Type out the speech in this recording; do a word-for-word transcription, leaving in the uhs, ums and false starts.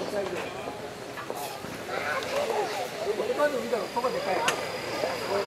でかいの見たら、そこでかい。